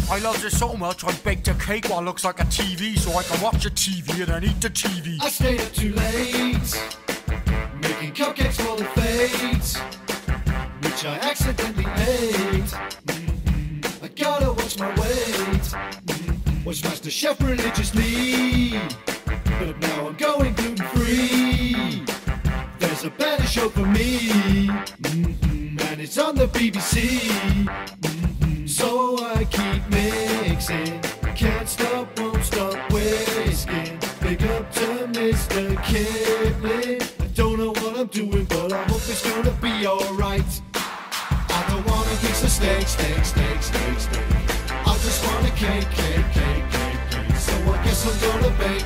I love it so much I baked a cake while it looks like a TV, so I can watch the TV and then eat the TV. I stayed up too late, making cupcakes for the fate, which I accidentally ate. I gotta watch my weight, watch Master Chef religiously, but now I'm going gluten-free. There's a better show for me, and it's on the BBC. So I keep mixing, can't stop, won't stop whisking. Big up to Mr. Kipling. I don't know what I'm doing, but I hope it's gonna be alright. I don't want a piece of steak. I just want a cake. So I guess I'm gonna bake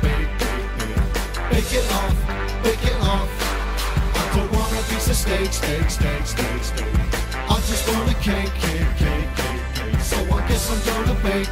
it off. I don't want a piece of steak. I just want a cake. So I guess I'm gonna bake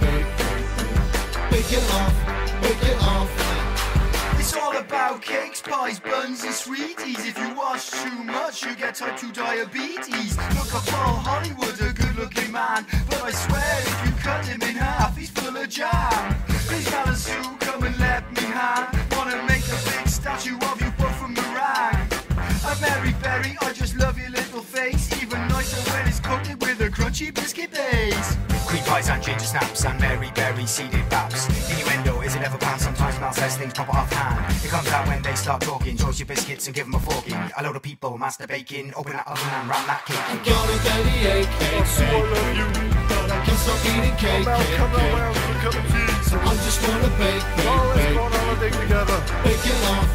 it off. It's all about cakes, pies, buns and sweeties. If you wash too much, you get type 2 diabetes. Look at Paul Hollywood, a good-looking man, but I swear if you cut him in half, he's full of jam. Please, Sue, come and let me have. Wanna make a big statue of you both from meringue. I'm Mary Berry, I just love your little face. Even nicer when it's coated with a crunchy biscuit base. Cream pies and ginger snaps and Mary Berry seeded wraps. Innuendo, is it ever planned? Sometimes Mal says things pop off hand. It comes out when they start talking. Toast your biscuits and give them a forking. A load of people master baking. Open that oven and ram that cake. I got a bellyache, Sue, I love you. but I can't stop eating cake. Come on, where else we cup of tea? So I just wanna bake Let's go on holiday together. Bake it off.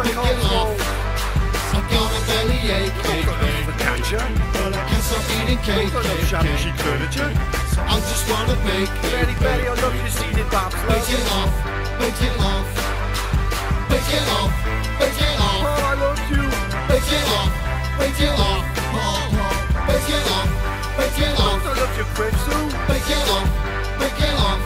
I got a bellyache, Catcher. but I can't stop eating cake. Shabby chic furniture. So I just wanna bake Mary Berry, I love your seeded babs. it off. Oh, I love you. Bake it off. I love your crib, Sue. Bake it off.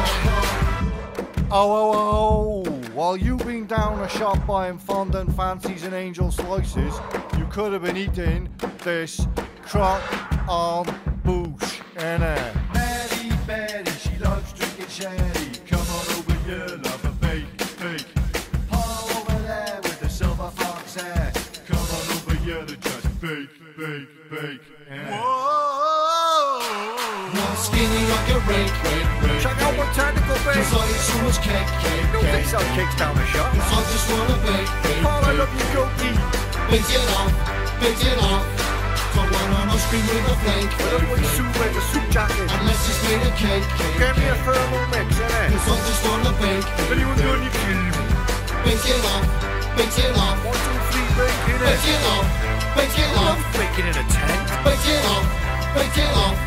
Oh, while you've been down a shop buying fondant fancies and angel slices, you could have been eating this croque en bouche, innit? Mary Berry, she loves drinking sherry. Come on over here, love a bake. Paul over there with the silver fox hair. Come on over here to just bake. Whoa! You're skinny like a rake. Check out my tentacle, babe. Cause I eat so much cake. Don't they sell cakes down the shop? I just wanna bake. Paul, I love your goatee. Bake it off. Don't want no scream with a flake. I love when Sue wears a suit jacket. Unless it's made of cake. Get me a thermal mix, innit? Cause I just wanna bake. Anyone doing your film? Bake it off. 1, 2, 3, bake, innit? Bake it off. I'm baking in a tent. Bake it off. Bake it off.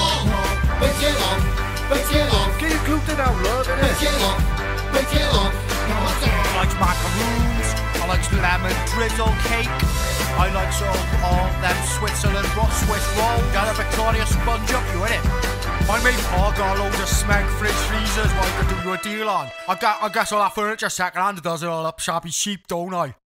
Get your gluten out, love, innit? Bake it off. I like macaroons. I like lemon drizzle cake. I like all them Switzerland Swiss roll. Got a Victoria sponge up you, innit? My mate Paul got a load of smeg fridge freezers what I could do you a deal on. I guess all that furniture second hand does it all up shabby cheap, don't I?